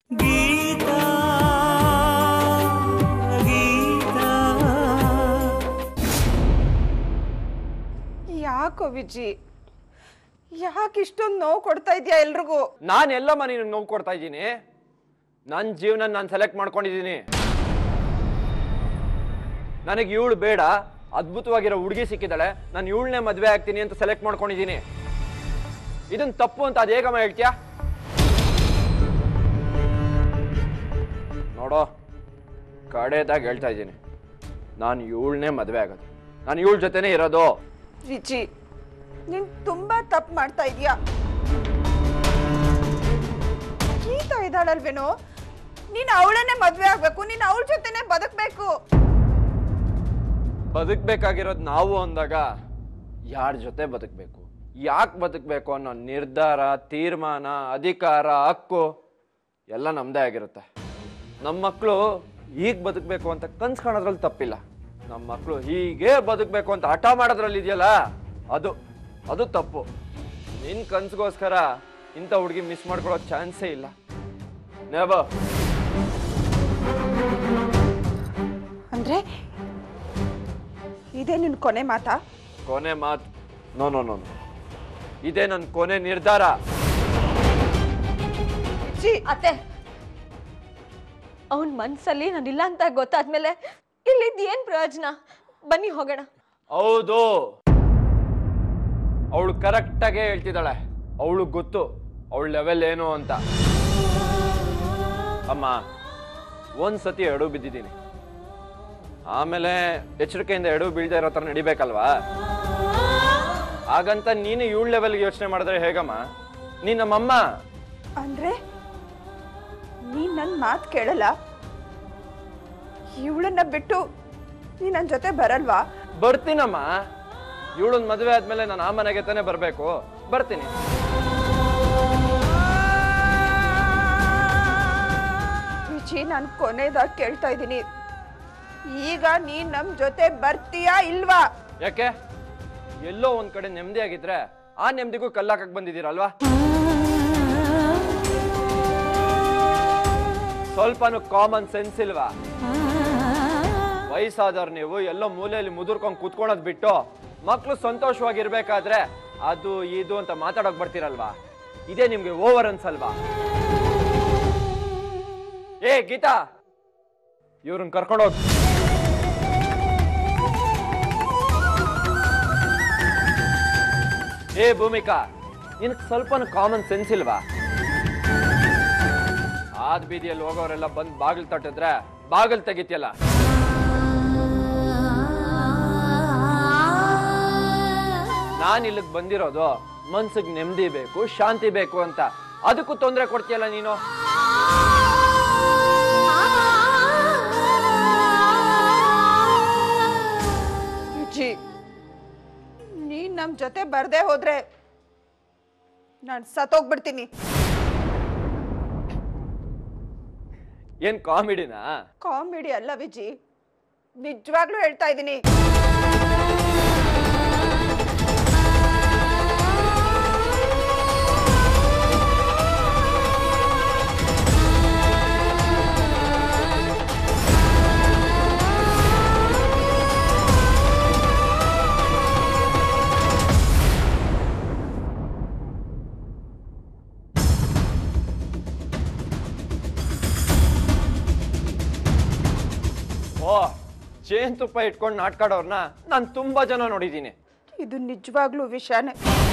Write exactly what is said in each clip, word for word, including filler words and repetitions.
ಗೀತಾ ಗೀತಾ ಯಾಕೋ ವಿಜಿ ಯಾಕೆ ಇಷ್ಟೊಂದು ನೋವು ಕೊಡ್ತಾ ಇದೆಯಾ ಎಲ್ರಿಗೂ? ನಾನು ಎಲ್ಲಮ್ಮ ನೀನು ನೋವು ಕೊಡ್ತಾ ಇದ್ದೀನಿ. ನನ್ನ ಜೀವನ ನಾನು ಸೆಲೆಕ್ಟ್ ಮಾಡ್ಕೊಂಡಿದ್ದೀನಿ. ನನಗೆ ಇವಳು ಬೇಡ, ಅದ್ಭುತವಾಗಿರೋ ಹುಡುಗಿ ಸಿಕ್ಕಿದ್ದಾಳೆ, ನಾನು ಇವಳನ್ನೇ ಮದುವೆ ಆಗ್ತೀನಿ ಅಂತ ಸೆಲೆಕ್ಟ್ ಮಾಡ್ಕೊಂಡಿದ್ದೀನಿ. ಇದನ್ನ ತಪ್ಪು ಅಂತ ಅದು ಹೇಗಮ್ಮ ಹೇಳ್ತೀಯಾ? ನೋಡೋ, ಕಡೆದಾಗ ಹೇಳ್ತಾ ಇದ್ದೀನಿ, ನಾನು ಇವಳನ್ನೇ ಮದುವೆ ಆಗೋದು, ನಾನು ಇವಳ ಜೊತೆನೇ ಇರೋದು. ವಿಜಿ ನೀನ್ ತುಂಬಾ ತಪ್ಪು ಮಾಡ್ತಾ ಇದೀಯಾ. ಗೀತಾ ಇದ್ದಾಳಲ್ವೇನೋ, ನೀನ್ ಅವಳನ್ನೇ ಮದ್ವೆ ಆಗ್ಬೇಕು, ನೀನ್ ಅವಳ ಜೊತೆನೆ ಬದುಕ್ಬೇಕು. ಬದುಕ್ಬೇಕಾಗಿರೋದು ನಾವು ಅಂದಾಗ ಯಾರ ಜೊತೆ ಬದುಕಬೇಕು, ಯಾಕೆ ಬದುಕಬೇಕು ಅನ್ನೋ ನಿರ್ಧಾರ, ತೀರ್ಮಾನ, ಅಧಿಕಾರ, ಹಕ್ಕು ಎಲ್ಲ ನಮ್ಮದೇ ಆಗಿರುತ್ತೆ. ನಮ್ಮ ಮಕ್ಕಳು ಹೀಗೆ ಬದುಕಬೇಕು ಅಂತ ಕನ್ಸು ಕಾಣೋದ್ರಲ್ಲಿ ತಪ್ಪಿಲ್ಲ. ನಮ್ಮ ಮಕ್ಕಳು ಹೀಗೆ ಬದುಕಬೇಕು ಅಂತ ಹಠ ಮಾಡೋದ್ರಲ್ಲಿ ಇದೆಯಲ್ಲ, ಅದು ಅದು ತಪ್ಪು. ನಿನ್ನ ಕನ್ಸಿಗೋಸ್ಕರ ಇಂಥ ಹುಡುಗಿ ಮಿಸ್ ಮಾಡ್ಕೊಳ್ಳೋ ಚಾನ್ಸೇ ಇಲ್ಲ. ನೇಬ ಅಂದ್ರೆ ಇದೇ ನಿನ್ ಕೊನೆ ಮಾತಾ? ಕೊನೆ ಮಾತು? ನೋ ನೋ ನೋ ಇದೇ ನನ್ನ ಕೊನೆ ನಿರ್ಧಾರ. ಅತ್ತೆ, ಅವನ್ ಮನ್ಸಲ್ಲಿ ನಾನಿಲ್ಲ ಅಂತ ಗೊತ್ತಾದ್ಮೇಲೆ ಇಲ್ಲಿದ್ ಏನ್ ಪ್ರಯೋಜನ? ಬನ್ನಿ ಹೋಗೋಣ. ಹೌದು, ಅವಳು ಕರೆಕ್ಟಾಗೆ ಹೇಳ್ತಿದ್ದಾಳೆ. ಅವಳು ಗೊತ್ತು ಅವಳ ಲೆವೆಲ್ ಏನು ಅಂತ. ಅಮ್ಮ, ಒಂದ್ಸತಿ ಎಡು ಬಿದ್ದಿದ್ದೀನಿ, ಆಮೇಲೆ ಎಚ್ಚರಿಕೆಯಿಂದ ಎಡು ಬೀಳ್ತಾ ಇರೋ ಥರ ನಡಿಬೇಕಲ್ವಾ? ಹಾಗಂತ ನೀನು ಇವಳ ಲೆವೆಲ್ಗೆ ಯೋಚನೆ ಮಾಡಿದ್ರೆ ಹೇಗಮ್ಮ? ನೀನ್ ನಮ್ಮಮ್ಮ. ಅಂದ್ರೆ ನೀನ್ ನನ್ ಮಾತು ಕೇಳಲ್ಲ? ಇವಳನ್ನ ಬಿಟ್ಟು ನೀ ನನ್ ಜೊತೆ ಬರಲ್ವಾ? ಬರ್ತೀನಮ್ಮ. ಇವಳನ್ ಮದುವೆ ಆದ್ಮೇಲೆ ನಾನು ಆ ಮನೆಗೆ ತಾನೇ ಬರ್ಬೇಕು. ಬರ್ತೀನಿ. ವಿಜಿ, ನಾನು ಕೊನೆದಾಗಿ ಕೇಳ್ತಾ ಇದ್ದೀನಿ, ಈಗ ನೀನ್ ನಮ್ ಜೊತೆ ಬರ್ತೀಯಾ ಇಲ್ವಾ? ಯಾಕೆ? ಎಲ್ಲೋ ಒಂದ್ ಕಡೆ ನೆಮ್ಮದಿ ಆಗಿದ್ರೆ ಆ ನೆಮ್ಮದಿಗೂ ಕಲ್ಲಾಕಕ್ ಬಂದಿದ್ದೀರಲ್ವಾ? ಸ್ವಲ್ಪನೂ ಕಾಮನ್ ಸೆನ್ಸ್ ಇಲ್ವಾ? ವಯಸ್ಸಾದವ್ರು ನೀವು ಎಲ್ಲೋ ಮೂಲೆಯಲ್ಲಿ ಮುದುರ್ಕೊಂಡು ಕೂತ್ಕೊಳ್ಳೋದ್ ಬಿಟ್ಟು ಮಕ್ಳು ಸಂತೋಷವಾಗಿರ್ಬೇಕಾದ್ರೆ ಅದು ಇದು ಅಂತ ಮಾತಾಡೋಕ್ ಬರ್ತೀರಲ್ವಾ? ಇದೇ ನಿಮ್ಗೆ ಓವರ್ ಅನ್ಸಲ್ವಾ? ಏ ಗೀತಾ, ಇವ್ರನ್ನ ಕರ್ಕೊಂಡೋಗ್. ಏ ಭೂಮಿಕಾ, ನಿನಗೆ ಸ್ವಲ್ಪನೂ ಕಾಮನ್ ಸೆನ್ಸ್ ಇಲ್ವಾ? ಆದ್ ಬೀದಿಯಲ್ಲಿ ಹೋಗೋರೆಲ್ಲ ಬಂದ್ ಬಾಗಿಲು ತಟ್ಟಿದ್ರೆ ಬಾಗಿಲು ತೆಗಿತಿಯಲ್ಲ. ನಾನು ಇಲ್ಲಿಗೆ ಬಂದಿರೋದು ಮನ್ಸಿಗೆ ನೆಮ್ಮದಿ ಬೇಕು, ಶಾಂತಿ ಬೇಕು ಅಂತ. ಅದಕ್ಕೂ ತೊಂದರೆ ಕೊಡ್ತೀಯಲ್ಲ ನೀನು. ವಿಜಿ, ನೀನ್ ನಮ್ ಜೊತೆ ಬರ್ದೇ ಹೋದ್ರೆ ನಾನ್ ಸತ್ತೋಗ್ಬಿಡ್ತೀನಿ. ಏನ್ ಕಾಮಿಡಿನಾ? ಕಾಮಿಡಿ ಅಲ್ಲ ವಿಜಿ, ನಿಜವಾಗ್ಲೂ ಹೇಳ್ತಾ ಇದ್ದೀನಿ. ಓ, ಜೇನ್ ತುಪ್ಪ ಇಟ್ಕೊಂಡು ನಾಟ್ಕಾಡೋರ್ನ ನಾನು ತುಂಬಾ ಜನ ನೋಡಿದ್ದೀನಿ. ಇದು ನಿಜವಾಗ್ಲೂ ವಿಷಯನೇ.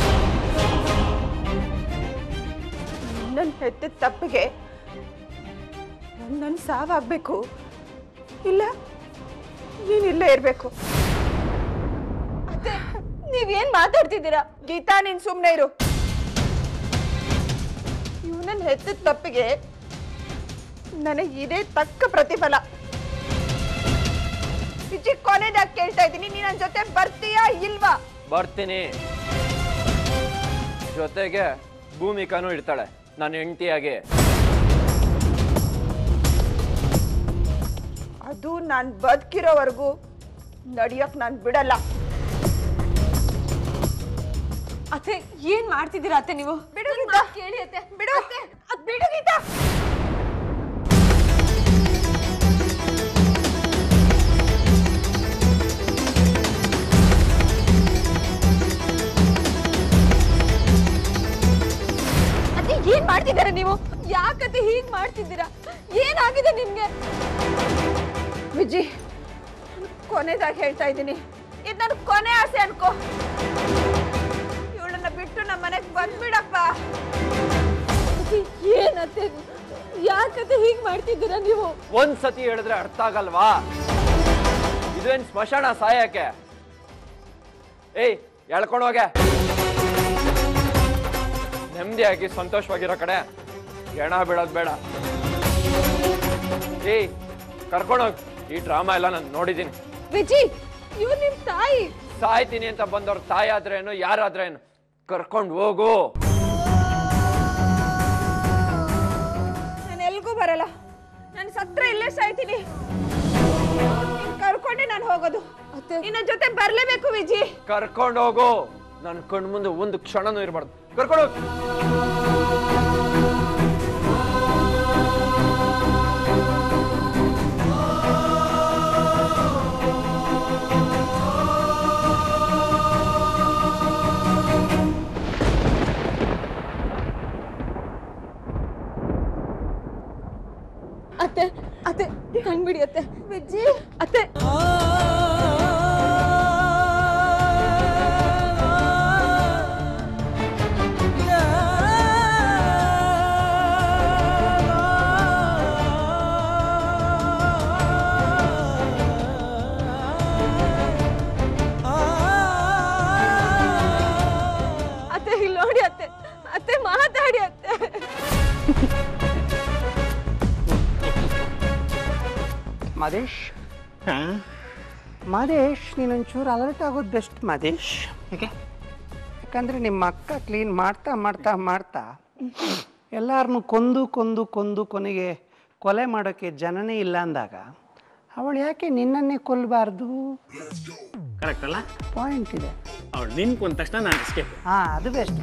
ನನ್ನ ಹೆತ್ತ ತಪ್ಪಿಗೆ ನನ್ನ ಸಾವಾಗಬೇಕು, ಇಲ್ಲ ನೀನ್ ಇಲ್ಲೇ ಇರ್ಬೇಕು. ಅತ್ತೆ, ನೀವೇನ್ ಮಾತಾಡ್ತಿದ್ದೀರಾ? ಗೀತಾ, ನೀನ್ ಸುಮ್ನೆ ಇರು. ಇವನನ್ನ ಹೆತ್ತ ತಪ್ಪಿಗೆ ನನಗೆ ಇದೇ ತಕ್ಕ ಪ್ರತಿಫಲ. ವಿಜಿ, ಕೊನೆದಾಗ ಕೇಳ್ತಾ ಇದ್ದೀನಿ, ನೀನ್ ನನ್ನ ಜೊತೆ ಬರ್ತೀಯಾ ಇಲ್ವಾ? ಬರ್ತೀನಿ. ಜೊತೆಗೆ ಭೂಮಿಕಾನೂ ಇರ್ತಾಳೆ, ನನ್ನ ಹೆಂಡತಿಯಾಗೆ. ಅದು ನಾನ್ ಬದುಕಿರೋವರೆಗೂ ನಡಿಯಕ್ ನಾನ್ ಬಿಡಲ್ಲ. ಅತ್ತೆ, ಏನ್ ಮಾಡ್ತಿದ್ದೀರಾ ಅತ್ತೆ ನೀವು? ಬಿಡು ಗೀತಾ, ಕೇಳಿ ಅತ್ತೆ, ಬಿಡು, ಅದ್ ಬಿಡು ಗೀತಾ. ಹೀಗ್ ಮಾಡ್ತಿದ್ದೀರಾ? ಏನಾಗಿದೆ ನಿಮ್ಗೆ? ವಿಜಿ, ಕೊನೆದಾಗಿ ಹೇಳ್ತಾ ಇದ್ದೀನಿ, ಇದು ನನ್ನ ಕೊನೆ ಆಸೆ ಅನ್ಕೋ. ಇವಳನ್ನ ಬಿಟ್ಟು ನಮ್ಮ ಮನೆಗೆ ಬಂದ್ಬಿಡಪ್ಪ. ಏನತ್ತೆ, ಯಾಕತ್ತೆ ಹೀಗ್ ಮಾಡ್ತಿದ್ದೀರಾ ನೀವು? ಒಂದ್ಸತಿ ಹೇಳಿದ್ರೆ ಅರ್ಥ ಆಗಲ್ವಾ? ಇದೇನ್ ಸ್ಮಶಾನ ಸಾಯಕ್ಕೆ? ಏಯ್ ಎಳ್ಕೊಂಡು ಹೋಗೆ. ನೆಮ್ಮದಿಯಾಗಿ ಸಂತೋಷವಾಗಿರೋ ಕಡೆ ಹೆಣ ಬೀಳೋದು ಬೇಡ. ಏಯ್ ಕರ್ಕೊಂಡೋಗಿ. ಈ ಡ್ರಾಮಾ ಎಲ್ಲ ನಾನು ನೋಡಿದ್ದೀನಿ. ವಿಜಿ, ಇವ್ರು ನಿಮ್ ತಾಯಿ. ಸಾಯ್ತೀನಿ ಅಂತ ಬಂದವ್ರ ತಾಯಿ ಆದ್ರೇನು ಯಾರಾದ್ರೇನು, ಕರ್ಕೊಂಡು ಹೋಗು. ನಾನು ಎಲ್ಗೂ ಬರಲ್ಲ. ನಾನು ಸತ್ರ ಇಲ್ಲೇ ಸಾಯ್ತೀನಿ. ಕರ್ಕೊಂಡೆ ನಾನು ಹೋಗೋದು. ನಿನ್ನ ಜೊತೆ ಬರ್ಲೇಬೇಕು ವಿಜಿ. ಕರ್ಕೊಂಡು ಹೋಗು. ನನ್ನ ಕಣ್ ಮುಂದೆ ಒಂದು ಕ್ಷಣನೂ ಇರಬಾರ್ದು. ಕರ್ಕೊಂಡು ಹೋಗು. ಅತ್ತೆ ಅತ್ತೆ ಕಣ್ಬಿಡಿ ಅತ್ತೆ. ವಿಜಿ ಅತ್ತೆ, ಅತ್ತೆ ಇಲ್ಲಿ ನೋಡಿ ಅತ್ತೆ. ಅತ್ತೆ ಮಾತಾಡಿ ಅತ್ತೆ. ಮಾದೇಶ್, ಮಾದೇಶ್ ನೀನೊಂಚೂರು ಅಲರ್ಟ್ ಆಗೋದು ಬೆಸ್ಟ್ ಮಾದೇಶ್. ಯಾಕೆ? ಯಾಕಂದರೆ ನಿಮ್ಮ ಅಕ್ಕ ಕ್ಲೀನ್ ಮಾಡ್ತಾ ಮಾಡ್ತಾ ಮಾಡ್ತಾ ಎಲ್ಲರನ್ನೂ ಕೊಂದು ಕೊಂದು ಕೊಂದು ಕೊನೆಗೆ ಕೊಲೆ ಮಾಡೋಕ್ಕೆ ಜನನೇ ಇಲ್ಲ ಅಂದಾಗ ಅವಳು ಯಾಕೆ ನಿನ್ನನ್ನೇ ಕೊಲ್ಲಬಾರ್ದು? ಕರೆಕ್ಟ್ ಅಲ್ಲ? ಪಾಯಿಂಟ್ ಇದೆ. ಅವಳು ನಿನ್ ಕೊಂದ ತಕ್ಷಣ ನಾನು ಎಸ್ಕೇಪ್. ಹಾಂ, ಅದು ಬೆಸ್ಟ್.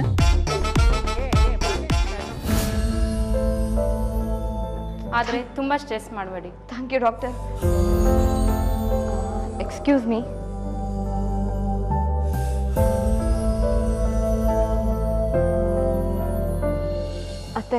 ಆದರೆ ತುಂಬ ಸ್ಟ್ರೆಸ್ ಮಾಡಬೇಡಿ. Thank you doctor. Excuse me. ಅತ್ತೆ,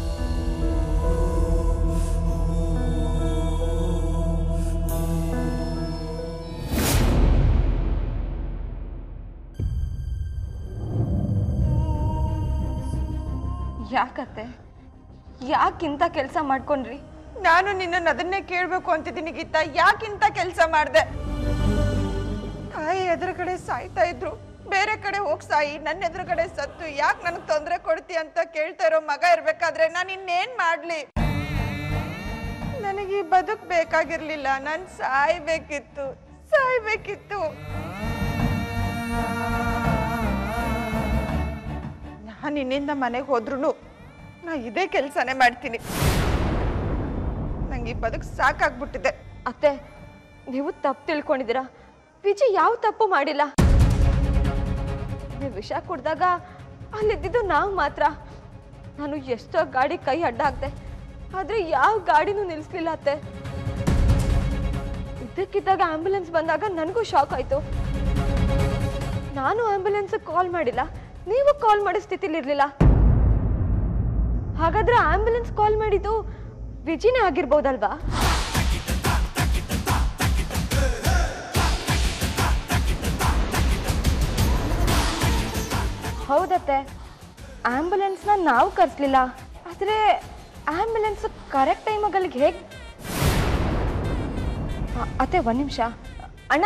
ಯಾಕತ್ತೆ, ಯಾಕಿಂತ ಕೆಲಸ ಮಾಡ್ಕೊಂಡ್ರಿ? ನಾನು ನಿನ್ನನ್ನು ಅದನ್ನೇ ಕೇಳಬೇಕು ಅಂತಿದ್ದೀನಿ ಗೀತಾ. ಯಾಕಿಂತ ಕೆಲಸ ಮಾಡಿದೆ? ತಾಯಿ ಎದುರುಗಡೆ ಸಾಯ್ತಾ ಇದ್ರು, ಬೇರೆ ಕಡೆ ಹೋಗಿ ಸಾಯಿ, ನನ್ನ ಎದುರುಗಡೆ ಸತ್ತು ಯಾಕೆ ನನಗೆ ತೊಂದರೆ ಕೊಡ್ತಿ ಅಂತ ಕೇಳ್ತಾ ಇರೋ ಮಗ ಇರ್ಬೇಕಾದ್ರೆ ನಾನು ಇನ್ನೇನ್ ಮಾಡ್ಲಿ? ನನಗೆ ಈ ಬದುಕ್ ಬೇಕಾಗಿರ್ಲಿಲ್ಲ. ನಾನು ಸಾಯ್ಬೇಕಿತ್ತು, ಸಾಯ್ಬೇಕಿತ್ತು. ನಾನು ನಿನ್ನಿಂದ ಮನೆಗೆ ಹೋದ್ರು ನಾ ಇದೇ ಕೆಲಸನೇ ಮಾಡ್ತೀನಿ. ನಂಗೆ ಈ ಬದುಕು ಸಾಕಾಗ್ಬಿಟ್ಟಿದೆ. ಅತ್ತೆ, ನೀವು ತಪ್ಪು ತಿಳ್ಕೊಂಡಿದ್ದೀರಾ. ವಿಜಯ್ ಯಾವ ತಪ್ಪು ಮಾಡಿಲ್ಲ. ನೀವು ವಿಷ ಕುಡ್ದಾಗ ಅಲ್ಲಿದ್ದಿದ್ದು ನಾವು ಮಾತ್ರ. ನಾನು ಎಷ್ಟೋ ಗಾಡಿ ಕೈ ಅಡ್ಡ ಹಾಕ್ದೆ, ಆದ್ರೆ ಯಾವ ಗಾಡಿನೂ ನಿಲ್ಲಿಸ್ಲಿಲ್ಲ ಅತ್ತೆ. ಇದಕ್ಕಿದ್ದಾಗ ಆಂಬ್ಯುಲೆನ್ಸ್ ಬಂದಾಗ ನನಗೂ ಶಾಕ್ ಆಯ್ತು. ನಾನು ಆಂಬ್ಯುಲೆನ್ಸ್ ಕಾಲ್ ಮಾಡಿಲ್ಲ, ನೀವು ಕಾಲ್ ಮಾಡೋ ಸ್ಥಿತಿಲಿ ಇರ್ಲಿಲ್ಲ. ಹಾಗಾದ್ರೆ ಆಂಬ್ಯುಲೆನ್ಸ್ ಕಾಲ್ ಮಾಡಿದ್ದು ವಿಜಿನೇ ಆಗಿರ್ಬೋದಲ್ವಾ? ಹೌದತ್ತೆ, ಆಂಬ್ಯುಲೆನ್ಸ್ನ ನಾವು ಕರೆಸ್ಲಿಲ್ಲ. ಆದರೆ ಆಂಬ್ಯುಲೆನ್ಸ್ ಕರೆಕ್ಟ್ ಟೈಮಾಗ ಅಲ್ಲಿಗೆ ಹೇಗೆ? ಅತ್ತೆ ಒಂದು ನಿಮಿಷ. ಅಣ್ಣ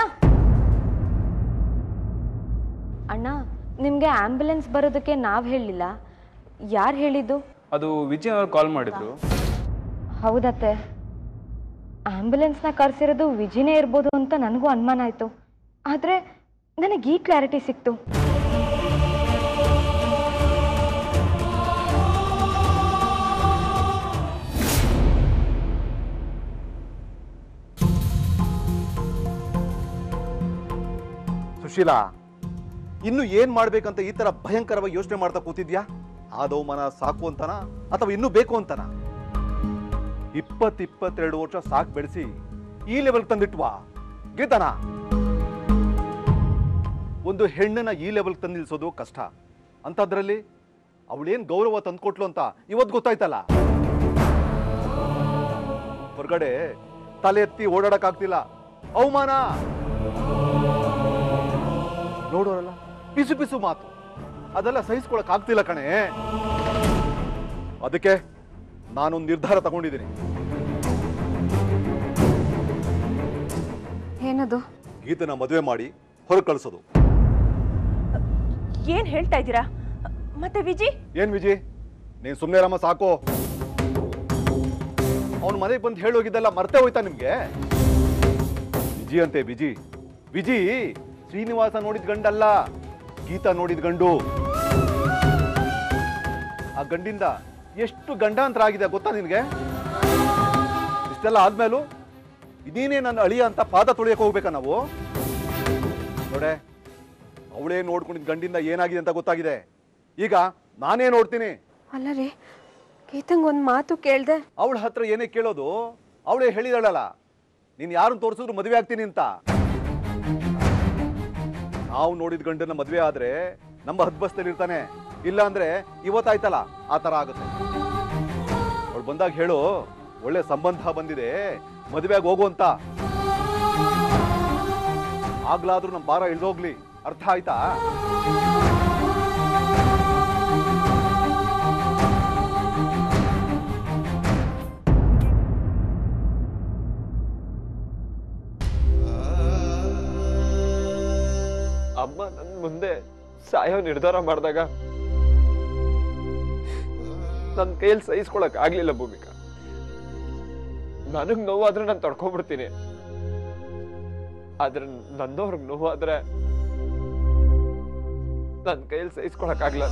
ಅಣ್ಣ ನಿಮಗೆ ಆಂಬ್ಯುಲೆನ್ಸ್ ಬರೋದಕ್ಕೆ ನಾವು ಹೇಳಲಿಲ್ಲ, ಯಾರು ಹೇಳಿದ್ದು? ಅದು ವಿಜಯ್ ಅವ್ರು ಕಾಲ್ ಮಾಡಿದ್ರು. ಹೌದತ್ತೆ, ಆಂಬ್ಯುಲೆನ್ಸ್ನ ಕರೆಸಿರೋದು ವಿಜಿನೇ ಇರ್ಬೋದು ಅಂತ ನನಗೂ ಅನುಮಾನ ಆಯಿತು. ಆದರೆ ನನಗೆ ಈ ಕ್ಲಾರಿಟಿ ಸಿಕ್ತು. ಸುಶೀಲಾ, ಇನ್ನು ಏನ್ ಮಾಡ್ಬೇಕಂತ ಈ ತರ ಭಯಂಕರವಾಗಿ ಯೋಚನೆ ಮಾಡ್ತಾ ಕೂತಿದ್ಯಾ? ಆದವು ಮನ ಸಾಕು ಅಂತನಾ ಅಥವಾ ಇನ್ನೂ ಬೇಕು ಅಂತನಾ? ಇಪ್ಪತ್ ಇಪ್ಪತ್ತೆರಡು ವರ್ಷ ಸಾಕು ಬೆಳೆಸಿ ಈ ಲೆವೆಲ್ ತಂದಿಟ್ವಾ ಗೀತನ? ಒಂದು ಹೆಣ್ಣನ್ನ ಈ ಲೆವೆಲ್ ತಂದು ನಿಲ್ಸೋದು ಕಷ್ಟ. ಅಂತದ್ರಲ್ಲಿ ಅವಳೇನ್ ಗೌರವ ತಂದ್ಕೊಟ್ಲು ಅಂತ ಇವತ್ತು ಗೊತ್ತಾಯ್ತಲ್ಲ. ಹೊರಗಡೆ ತಲೆ ಎತ್ತಿ ಓಡಾಡಕ್ಕಾಗ್ತಿಲ್ಲ, ಅವಮಾನ. ನೋಡೋರಲ್ಲ ಪಿಸು ಪಿಸು ಮಾತು, ಅದೆಲ್ಲ ಸಹಿಸ್ಕೊಳಕ್ ಆಗ್ತಿಲ್ಲ ಕಣೆ. ಅದಕ್ಕೆ ನಾನೊಂದು ನಿರ್ಧಾರ ತಗೊಂಡಿದ್ದೀನಿ. ಏನದು? ಗೀತನ ಮದುವೆ ಮಾಡಿ ಹೊರಗೆ ಕಳಿಸೋದು. ಏನ್ ಹೇಳ್ತಾ ಇದ್ದೀರಾ? ಮತ್ತೆ ವಿಜಿ? ಏನ್ ವಿಜಿ, ನೀನ್ ಸುಮ್ಮನೆ ರಾಮ ಸಾಕು. ಅವನ ಮನೆಗೆ ಬಂದು ಹೇಳೋಗಿದ್ದೆಲ್ಲ ಮರ್ತೆ ಹೋಯ್ತಾ ನಿಮ್ಗೆ? ವಿಜಿ ಅಂತೆ ವಿಜಿ. ವಿಜಿ ಶ್ರೀನಿವಾಸ ನೋಡಿದ ಗಂಡಲ್ಲ, ಗೀತಾ ನೋಡಿದ ಗಂಡು. ಆ ಗಂಡಿಂದ ಎಷ್ಟು ಗಂಡಾಂತರ ಆಗಿದೆ ಗೊತ್ತಾ ನಿನ್ಗೆ? ಇಷ್ಟೆಲ್ಲ ಆದ್ಮೇಲೂ ಇದೀನೇ ನನ್ನ ಅಳಿಯ ಅಂತ ಪಾದ ತೊಳಿಯಕ್ಕೆ ಹೋಗ್ಬೇಕಾ ನಾವು? ನೋಡೆ, ಅವಳೇ ನೋಡ್ಕೊಂಡಿದ್ ಗಂಡಿಂದ ಏನಾಗಿದೆ ಅಂತ ಗೊತ್ತಾಗಿದೆ. ಈಗ ನಾನೇ ನೋಡ್ತೀನಿ. ಅಲ್ಲ ರೀ, ಗೀತಂಗ್ ಒಂದ್ ಮಾತು ಕೇಳ್ದೆ. ಅವಳ ಹತ್ರ ಏನೇ ಕೇಳೋದು? ಅವಳೇ ಹೇಳಿದಳಲ್ಲ, ನೀನ್ ಯಾರನ್ನ ತೋರಿಸಿದ್ರು ಮದುವೆ ಆಗ್ತೀನಿ ಅಂತ. ನಾವು ನೋಡಿದ ಗಂಡನ ಮದುವೆ ಆದ್ರೆ ನಮ್ಮ ಹದ್ಬಸ್ತಲ್ಲಿ ಇರ್ತಾನೆ, ಇಲ್ಲ ಅಂದ್ರೆ ಇವತ್ತಾಯ್ತಲ್ಲ ಆ ತರ ಆಗುತ್ತೆ. ಅವಳು ಬಂದಾಗ ಹೇಳು, ಒಳ್ಳೆ ಸಂಬಂಧ ಬಂದಿದೆ, ಮದುವೆಗೆ ಹೋಗು ಅಂತ. ಆಗ್ಲಾದ್ರೂ ನಮ್ಮ ಭಾರ ಇಳ್ದೋಗ್ಲಿ, ಅರ್ಥ ಆಯ್ತಾ? ಅಮ್ಮ ನನ್ ಮುಂದೆ ಸಾಯೋ ನಿರ್ಧಾರ ಮಾಡಿದಾಗ ನನ್ನ ಕೈಯಲ್ಲಿ ಸಹಿಸ್ಕೊಳಕ್ ಆಗ್ಲಿಲ್ಲ ಭೂಮಿಕಾ. ನನಗ್ ನೋವಾದ್ರೆ ನಾನು ತಡ್ಕೊಂಡ್ಬಿಡ್ತೀನಿ, ಆದ್ರೆ ನನ್ನವ್ರಿಗೆ ನೋವಾದ್ರೆ ನನ್ನ ಕೈಯಲ್ಲಿ ಸಹಿಸ್ಕೊಳಕ್ ಆಗ್ಲ.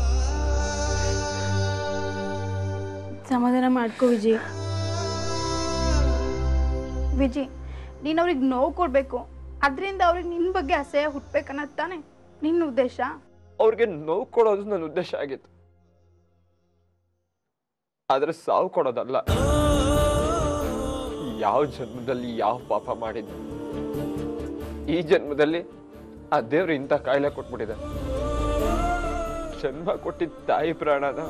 ಸಮಾಧಾನ ಮಾಡ್ಕೋ ವಿಜಿ. ವಿಜಿ, ನೀನು ಅವ್ರಿಗೆ ನೋವು ಕೊಡ್ಬೇಕು, ಅದರಿಂದ ಅವ್ರಿಗೆ ನಿನ್ನ ಬಗ್ಗೆ ಅಸಹ್ಯ ಹುಟ್ಬೇಕನ್ನೋದು ತಾನೆ ನಿನ್ನ ಉದ್ದೇಶ? ಅವ್ರಿಗೆ ನೋವು ಕೊಡೋದು ನನ್ನ ಉದ್ದೇಶ ಆಗಿತ್ತು, ಆದ್ರೆ ಸಾವು ಕೊಡೋದಲ್ಲ. ಯಾವ ಜನ್ಮದಲ್ಲಿ ಯಾವ ಪಾಪ ಮಾಡಿದ್ದೆ, ಈ ಜನ್ಮದಲ್ಲಿ ಆ ದೇವ್ರು ಇಂಥ ಕಾಯಿಲೆ ಕೊಟ್ಬಿಟ್ಟಿದೆ. ಜನ್ಮ ಕೊಟ್ಟಿದ್ದ ತಾಯಿ ಪ್ರಾಣನ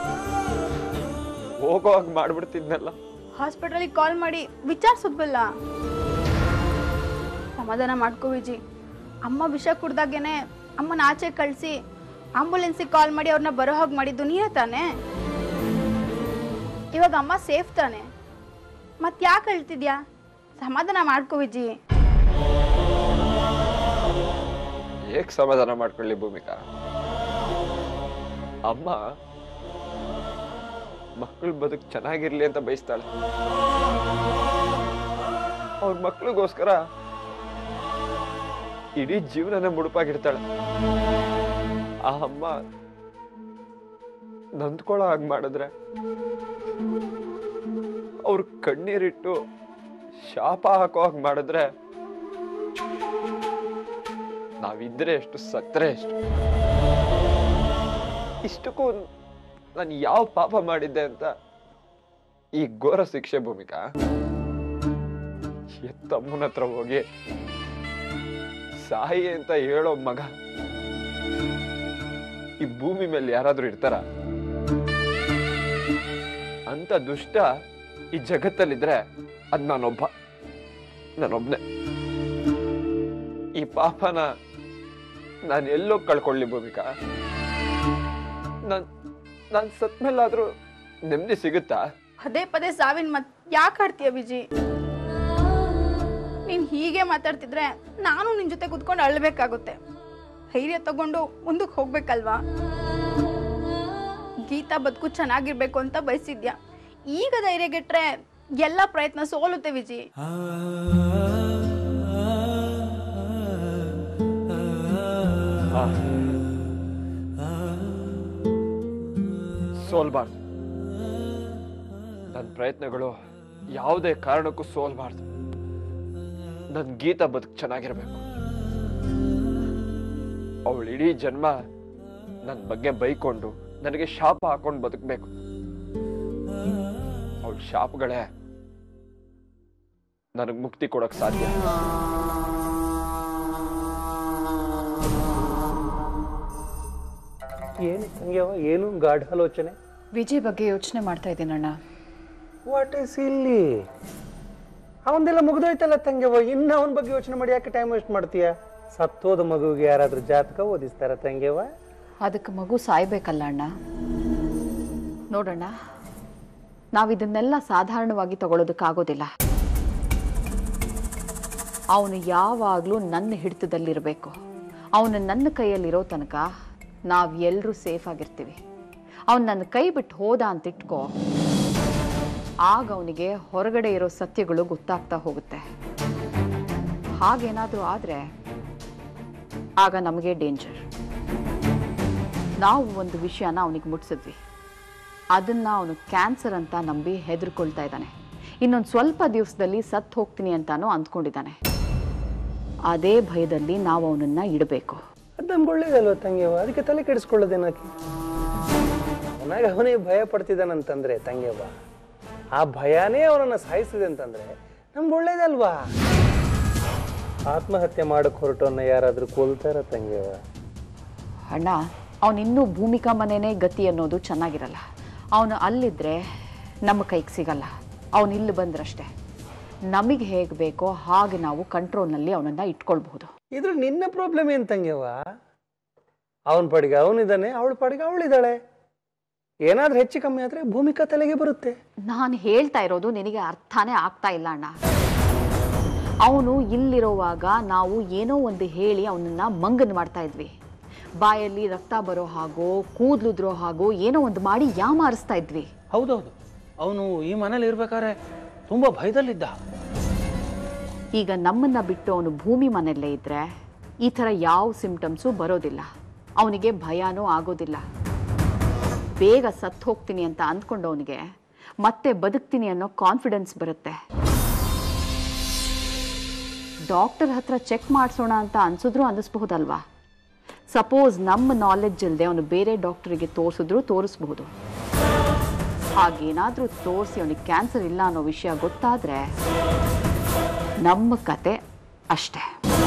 ಹೋಗೋವಾಗ ಮಾಡ್ಬಿಡ್ತಿದ್ನಲ್ಲ. ಹಾಸ್ಪಿಟಲಿಗೆ ಕಾಲ್ ಮಾಡಿ ವಿಚಾರಿಸೋದ್ವಲ್ಲ. ಸಮಾಧಾನ ಮಾಡ್ಕೋ ವಿಜಿ. ಅಮ್ಮ ವಿಷ ಕುಡ್ದಾಗೇನೆ ಅಮ್ಮನ ಆಚೆ ಕಳಿಸಿ ಆಂಬುಲೆನ್ಸಿಗೆ ಕಾಲ್ ಮಾಡಿ ಅವ್ರನ್ನ ಬರೋ ಹಾಗೆ ಮಾಡಿದ್ದು ನೀನೇ ತಾನೆ? ಇವಾಗ ಅಮ್ಮ ಸೇಫ್ ತಾನೆ, ಮತ್ತೆ ಯಾಕೆ ಹೇಳ್ತಿದ್ಯಾ? ಸಮಾಧಾನ ಮಾಡ್ಕೋ ವಿಜಿ. ಹೇಗ್ ಸಮಾಧಾನ ಮಾಡ್ಕೊಳ್ಳಿ ಭೂಮಿಕಾ? ಅಮ್ಮ ಮಕ್ಕಳು ಬದುಕು ಚೆನ್ನಾಗಿರ್ಲಿ ಅಂತ ಬಯಸ್ತಾಳೆ. ಅವ್ರ ಮಕ್ಳಿಗೋಸ್ಕರ ಇಡೀ ಜೀವನನ ಮುಡುಪಾಗಿಡ್ತಾಳೆ. ಆ ಅಮ್ಮ ನೊಂದ್ಕೊಳ್ಳೋ ಹಾಗೆ ಮಾಡಿದ್ರೆ, ಅವ್ರ ಕಣ್ಣೀರಿಟ್ಟು ಶಾಪ ಹಾಕೋ ಹಾಗೆ ಮಾಡಿದ್ರೆ, ನಾವಿದ್ರೆ ಎಷ್ಟು ಸತ್ರೆ ಎಷ್ಟು. ಇಷ್ಟಕ್ಕೂ ನಾನು ಯಾವ ಪಾಪ ಮಾಡಿದ್ದೆ ಅಂತ ಈ ಘೋರ ಶಿಕ್ಷೆ ಭೂಮಿಕಾ? ಎತ್ತಮ್ಮನ ಹತ್ರ ಹೋಗಿ ಸಾಯಿ ಅಂತ ಹೇಳೋ ಮಗ ಈ ಭೂಮಿ ಮೇಲೆ ಯಾರಾದ್ರೂ ಇರ್ತಾರ? ಅಂತ ದುಷ್ಟ ಈ ಜಗತ್ತಲ್ಲಿದ್ರೆ ಅದ್ ನಾನೊಬ್ಬ, ನಾನೊಬ್ನೆ. ಈ ಪಾಪನ ನಾನು ಎಲ್ಲೋ ಕಳ್ಕೊಳ್ಳಿ ಭೂಮಿಕಾ? ನಾನ್ ನಾನ್ ಸತ್ಮೇಲಾದ್ರೂ ನೆಮ್ಮದಿ ಸಿಗುತ್ತಾ? ಪದೇ ಪದೇ ಸಾವಿನ ಮತ್ ಯಾಕೆ ಆಡ್ತೀಯ ವಿಜಿ? ನೀನ್ ಹೀಗೆ ಮಾತಾಡ್ತಿದ್ರೆ ನಾನು ನಿನ್ ಜೊತೆ ಕುತ್ಕೊಂಡು ಅಳ್ಬೇಕಾಗುತ್ತೆ. ಧೈರ್ಯ ತಗೊಂಡು ಮುಂದಕ್ಕೆ ಹೋಗ್ಬೇಕಲ್ವಾ? ಗೀತಾ ಬದುಕು ಚೆನ್ನಾಗಿರ್ಬೇಕು ಅಂತ ಬಯಸಿದ್ಯಾ. ಈಗ ಧೈರ್ಯಗೆಟ್ರೆ ಎಲ್ಲ ಪ್ರಯತ್ನ ಸೋಲುತ್ತೆ ವಿಜಿ. ಸೋಲ್ಬಾರ್ದು. ನನ್ನ ಪ್ರಯತ್ನಗಳು ಯಾವುದೇ ಕಾರಣಕ್ಕೂ ಸೋಲ್ಬಾರ್ದು. ನನ್ ಗೀತಾ ಬದುಕು ಚೆನ್ನಾಗಿರ್ಬೇಕು. ಅವಳು ಇಡೀ ಜನ್ಮ ನನ್ನ ಬಗ್ಗೆ ಬೈಕೊಂಡು ನನಗೆ ಶಾಪ ಹಾಕೊಂಡು ಬದುಕಬೇಕು. ಅವಳ ಶಾಪಗಳೇ ನನಗೆ ಮುಕ್ತಿ ಕೊಡಕ್ ಸಾಧ್ಯ. ಏನು ಸಂಗ್ಯವ, ಏನು ಗಾಢ ಆಲೋಚನೆ? ವಿಜಯ್ ಬಗ್ಗೆ ಯೋಚನೆ ಮಾಡ್ತಾ ಇದ್ದೀನಣ್ಣ. ವಾಟ್ ಇಸ್ ಇಲ್ಲಿ? ಅವನದೆಲ್ಲ ಮುಗಿದೋಯ್ತಲ್ಲ ತಂಗೆವ, ಇನ್ನು ಅವನ ಬಗ್ಗೆ ಯೋಚನೆ ಮಾಡಿ ಯಾಕೆ ಟೈಮ್ ವೇಸ್ಟ್ ಮಾಡ್ತೀಯ? ಸತ್ತೋದ ಮಗುವಿಗೆ ಯಾರಾದ್ರೂ ಜಾತಕ ಓದಿಸ್ತಾರ ತಂಗೆವ? ಅದಕ್ಕೆ ಮಗು ಸಾಯ್ಬೇಕಲ್ಲ ಅಣ್ಣ. ನೋಡೋಣ, ನಾವಿದನ್ನೆಲ್ಲ ಸಾಧಾರಣವಾಗಿ ತಗೊಳ್ಳೋದಕ್ಕಾಗೋದಿಲ್ಲ. ಅವನು ಯಾವಾಗಲೂ ನನ್ನ ಹಿಡಿತದಲ್ಲಿರಬೇಕು. ಅವನು ನನ್ನ ಕೈಯಲ್ಲಿರೋ ತನಕ ನಾವು ಎಲ್ಲರೂ ಸೇಫ್ ಆಗಿರ್ತೀವಿ. ಅವನು ನನ್ನ ಕೈ ಬಿಟ್ಟು ಹೋದ ಅಂತ ಇಟ್ಕೋ, ಆಗ ಅವನಿಗೆ ಹೊರಗಡೆ ಇರೋ ಸತ್ಯಗಳು ಗೊತ್ತಾಗ್ತಾ ಹೋಗುತ್ತೆ. ಹಾಗೇನಾದರೂ ಆದರೆ ಆಗ ನಮಗೆ ಡೇಂಜರ್. ನಾವು ಒಂದು ವಿಷಯನ ಅವನಿಗೆ ಮುಟ್ಸಿದ್ವಿ, ಅದನ್ನು ಅವನು ಕ್ಯಾನ್ಸರ್ ಅಂತ ನಂಬಿ ಹೆದರ್ಕೊಳ್ತಾ ಇದ್ದಾನೆ. ಇನ್ನೊಂದು ಸ್ವಲ್ಪ ದಿವಸದಲ್ಲಿ ಸತ್ತು ಹೋಗ್ತೀನಿ ಅಂತಾನೂ ಅಂದ್ಕೊಂಡಿದ್ದಾನೆ. ಅದೇ ಭಯದಲ್ಲಿ ನಾವು ಅವನನ್ನು ಇಡಬೇಕು. ಅದು ನಮ್ಗೆ ಒಳ್ಳೇದಲ್ವ ತಂಗೆವ, ಅದಕ್ಕೆ ತಲೆ ಕೆಡಿಸ್ಕೊಳ್ಳೋದೇನಾಕಿ? ಅವನಾಗ ಅವನೇ ಭಯ ಪಡ್ತಿದ್ದಾನಂತಂದ್ರೆ ತಂಗೆವ, ಆ ಭಯನೇ ಅವನನ್ನು ಸಾಯಿಸಿದೆ ಅಂತಂದ್ರೆ ನಮ್ಗೆ ಒಳ್ಳೇದಲ್ವಾ? ಆತ್ಮಹತ್ಯೆ ಮಾಡಕ್ಕೆ ಹೊರಟವನ್ನ ಯಾರಾದರೂ ಕೊಲ್ತಾರ ತಂಗೆವ? ಅಣ್ಣ, ಅವನಿನ್ನೂ ಭೂಮಿಕಾ ಮನೆಯೇ ಗತಿ ಅನ್ನೋದು ಚೆನ್ನಾಗಿರಲ್ಲ. ಅವನು ಅಲ್ಲಿದ್ದರೆ ನಮ್ಮ ಕೈಗೆ ಸಿಗಲ್ಲ. ಅವನು ಇಲ್ಲಿ ಬಂದ್ರಷ್ಟೇ ನಮಗೆ ಹೇಗೆ ಬೇಕೋ ಹಾಗೆ ನಾವು ಕಂಟ್ರೋಲ್ನಲ್ಲಿ ಅವನನ್ನು ಇಟ್ಕೊಳ್ಬಹುದು. ಇದ್ರ ನಿನ್ನ ಪ್ರಾಬ್ಲಮ್ ಏನು ತಂಗೆವ? ಅವನ ಪಾಡಿಗೆ ಅವನಿದ್ದಾನೆ, ಅವಳ ಪಾಡಿಗೆ ಅವಳಿದ್ದಾಳೆ. ಏನಾದ್ರೂ ಹೆಚ್ಚು ಕಮ್ಮಿ ಆದರೆ ಭೂಮಿಕಾ ತಲೆಗೆ ಬರುತ್ತೆ. ನಾನು ಹೇಳ್ತಾ ಇರೋದು ನಿನಗೆ ಅರ್ಥನೇ ಆಗ್ತಾ ಇಲ್ಲ ಅಣ್ಣ. ಅವನು ಇಲ್ಲಿರೋವಾಗ ನಾವು ಏನೋ ಒಂದು ಹೇಳಿ ಅವನನ್ನು ಮಂಗನ್ ಮಾಡ್ತಾ ಇದ್ವಿ. ಬಾಯಲ್ಲಿ ರಕ್ತ ಬರೋ ಹಾಗೋ ಕೂದಲುದ್ರೋ ಹಾಗೋ ಏನೋ ಒಂದು ಮಾಡಿ ಯಾಮಾರಿಸ್ತಾ ಇದ್ವಿ. ಹೌದೌದು, ಅವನು ಈ ಮನೇಲಿ ಇರ್ಬೇಕಾದ್ರೆ ತುಂಬ ಭಯದಲ್ಲಿದ್ದ. ಈಗ ನಮ್ಮನ್ನ ಬಿಟ್ಟು ಅವನು ಭೂಮಿ ಮನೆಯಲ್ಲೇ ಇದ್ದರೆ ಈ ಥರ ಯಾವ ಸಿಂಪ್ಟಮ್ಸು ಬರೋದಿಲ್ಲ. ಅವನಿಗೆ ಭಯನೂ ಆಗೋದಿಲ್ಲ. ಬೇಗ ಸತ್ತು ಹೋಗ್ತೀನಿ ಅಂತ ಅಂದ್ಕೊಂಡವನಿಗೆ ಮತ್ತೆ ಬದುಕ್ತೀನಿ ಅನ್ನೋ ಕಾನ್ಫಿಡೆನ್ಸ್ ಬರುತ್ತೆ. ಡಾಕ್ಟರ್ ಹತ್ರ ಚೆಕ್ ಮಾಡಿಸೋಣ ಅಂತ ಅನ್ಸಿದ್ರು ಅನ್ನಿಸ್ಬಹುದಲ್ವಾ? ಸಪೋಸ್ ನಮ್ಮ ನಾಲೆಡ್ಜ್ ಇಲ್ಲದೆ ಅವನು ಬೇರೆ ಡಾಕ್ಟರಿಗೆ ತೋರಿಸಿದ್ರು ತೋರಿಸ್ಬಹುದು. ಹಾಗೇನಾದರೂ ತೋರಿಸಿ ಅವನಿಗೆ ಕ್ಯಾನ್ಸರ್ ಇಲ್ಲ ಅನ್ನೋ ವಿಷಯ ಗೊತ್ತಾದರೆ ನಮ್ಮ ಕತೆ ಅಷ್ಟೇ.